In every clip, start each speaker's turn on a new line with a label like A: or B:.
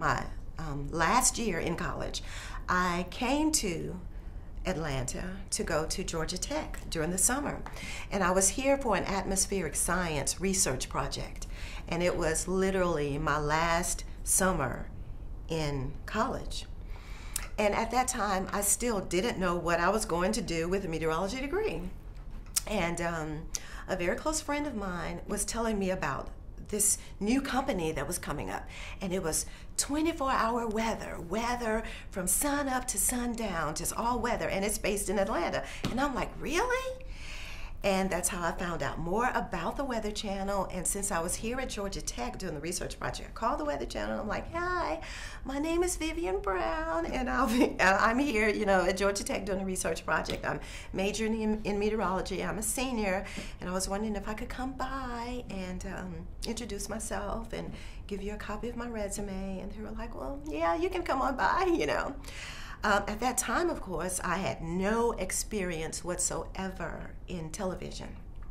A: My last year in college, I came to Atlanta to go to Georgia Tech during the summer. And I was here for an atmospheric science research project. And it was literally my last summer in college. And at that time, I still didn't know what I was going to do with a meteorology degree. And a very close friend of mine was telling me about this new company that was coming up, and it was 24-hour weather from sun up to sundown, just all weather, and it's based in Atlanta. And I'm like, really? And that's how I found out more about the Weather Channel. And since I was here at Georgia Tech doing the research project, I called the Weather Channel. I'm like, hi, my name is Vivian Brown, and I'm here, at Georgia Tech doing the research project. I'm majoring in meteorology. I'm a senior, and I was wondering if I could come by and introduce myself and give you a copy of my resume. And they were like, well, yeah, you can come on by, At that time, of course, I had no experience whatsoever in television.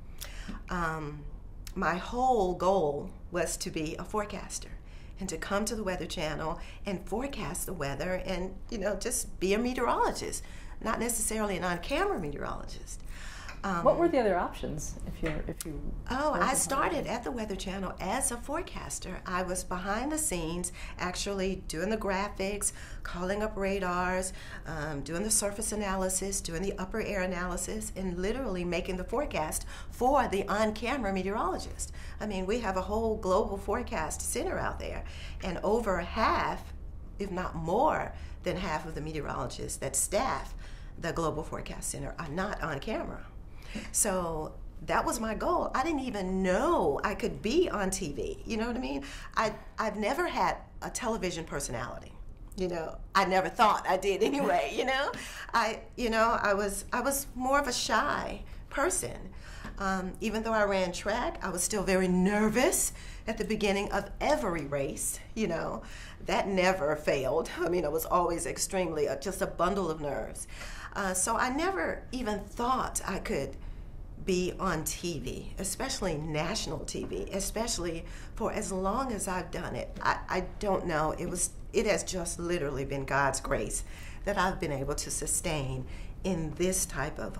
A: My whole goal was to be a forecaster and to come to the Weather Channel and forecast the weather and, just be a meteorologist, not necessarily an on-camera meteorologist.
B: What were the other options if you?
A: Oh, I started at the Weather Channel as a forecaster. I was behind the scenes, actually doing the graphics, calling up radars, doing the surface analysis, doing the upper air analysis, and literally making the forecast for the on-camera meteorologist. I mean, we have a whole global forecast center out there, and over half, if not more than half of the meteorologists that staff the Global Forecast Center are not on camera. So that was my goal. I didn't even know I could be on TV. You know what I mean? I've never had a television personality. I never thought I did anyway. I was more of a shy person. Even though I ran track, I was still very nervous at the beginning of every race. That never failed. I mean, I was always extremely just a bundle of nerves. So I never even thought I could be on TV, especially national TV, especially for as long as I've done it. I don't know. It has just literally been God's grace that I've been able to sustain in this type of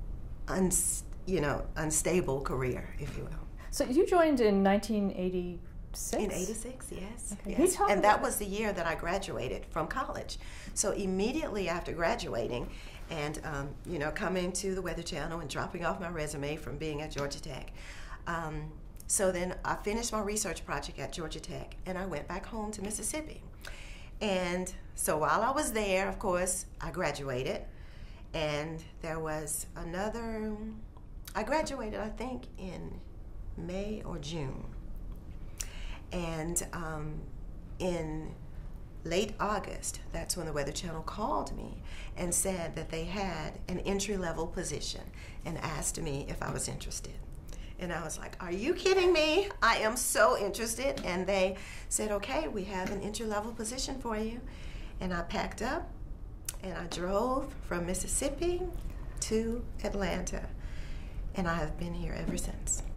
A: unstable career, if you will.
B: So you joined in 1986?
A: In 86, yes.
B: Okay.
A: Yes. And that was the year that I graduated from college. So immediately after graduating and, coming to the Weather Channel and dropping off my resume from being at Georgia Tech. So then I finished my research project at Georgia Tech, and I went back home to Mississippi. And so while I was there, of course, I graduated. And there was I graduated, I think, in May or June. And in late August, that's when the Weather Channel called me and said that they had an entry-level position and asked me if I was interested. And I was like, are you kidding me? I am so interested. And they said, okay, we have an entry-level position for you. And I packed up and I drove from Mississippi to Atlanta. And I have been here ever since.